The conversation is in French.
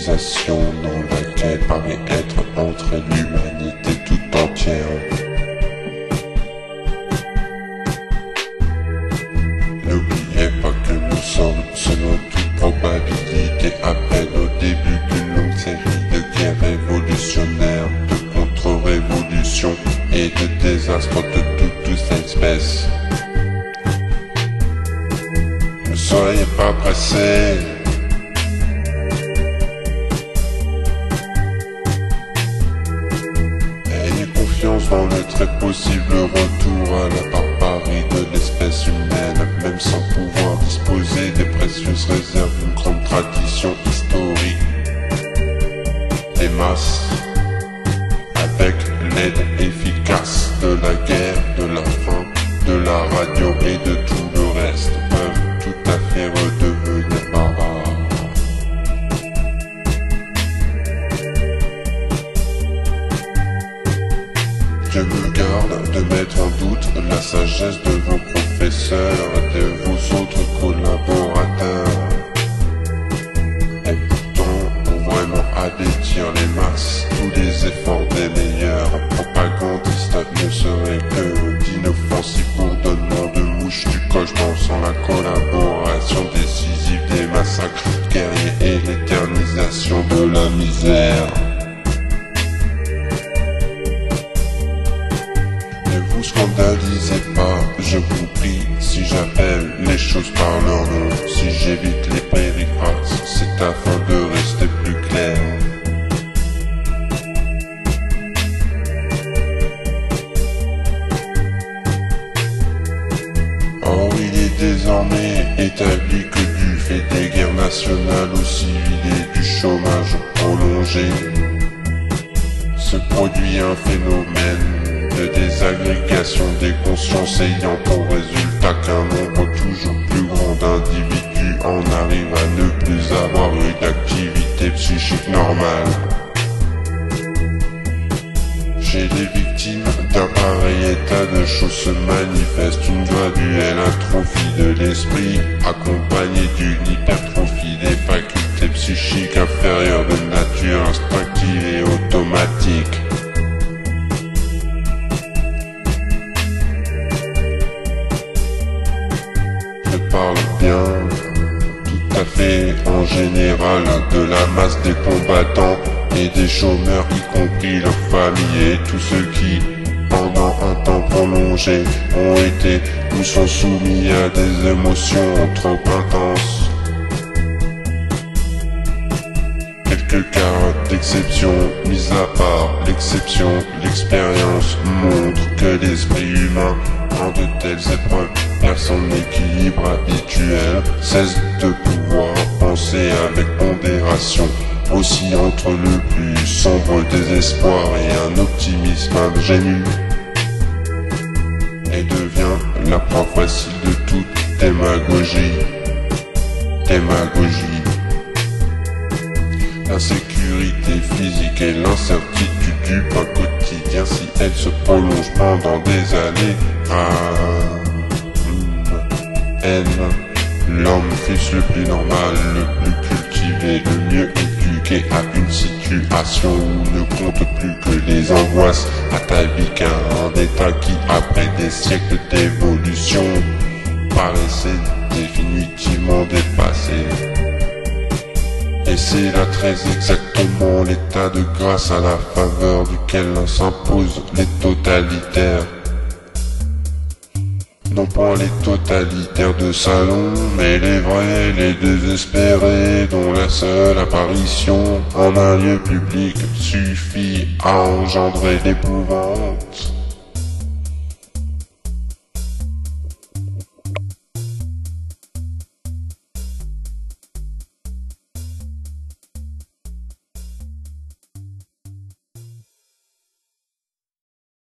civilisation dans laquelle paraît être entrée l'humanité tout entière. N'oubliez pas que nous sommes, selon toute probabilité, à peine au début d'une longue série de guerres révolutionnaires, de contre-révolutions et de désastres de toute espèce. Ne soyez pas pressés. Ayez confiance dans le très possible retour à la barbarie de l'espèce humaine, même sans pouvoir disposer des précieuses réserves d'une grande tradition historique. Des masses, avec l'aide efficace de la guerre, de la faim, de la radio et de tout le reste, peuvent tout à fait redevenir barbares. Je me garde de mettre en doute la sagesse de vos professeurs et de vos autres collaborateurs. Et pourtant, vraiment abattir les masses, tous les efforts des meilleurs propagandistes ne seraient que d'inoffensifs bourdonnements de mouches du cauchemar sans la collaboration décisive des massacres guerriers et l'éternisation de la misère. Ne vous scandalisez pas, je vous prie, si j'appelle les choses par leur nom, si j'évite les périphrases, c'est afin de rester plus clair. Or il est désormais établi que du fait des guerres nationales aux civils et du chômage prolongé, se produit un phénomène de désagrégation des consciences ayant pour résultat qu'un nombre toujours plus grand d'individus en arrive à ne plus avoir une activité psychique normale. Chez les victimes d'un pareil état de choses se manifeste une graduelle atrophie de l'esprit, accompagnée d'une hypertrophie des facultés psychiques inférieures de nature instinctive et automatique. Je parle bien, tout à fait en général, de la masse des combattants et des chômeurs, y compris leurs familles et tous ceux qui, pendant un temps prolongé, ont été ou sont soumis à des émotions trop intenses. Quelques cas d'exception mis à part l'exception, l'expérience montre que l'esprit humain, en de telles épreuves, perd son équilibre habituel, cesse de pouvoir penser avec pondération, aussi entre le plus sombre désespoir et un optimisme ingénu, et devient la proie facile de toute démagogie. L'insécurité physique et l'incertitude du pain quotidien, si elle se prolonge pendant des années, l'homme fils le plus normal, le plus cultivé, le mieux éduqué à une situation où ne compte plus que les angoisses ataviques, un état qui, après des siècles d'évolution, paraissait définitivement dépassé. Et c'est là très exactement l'état de grâce à la faveur duquel s'imposent les totalitaires. Non pas les totalitaires de salon, mais les vrais, les désespérés, dont la seule apparition en un lieu public suffit à engendrer l'épouvante.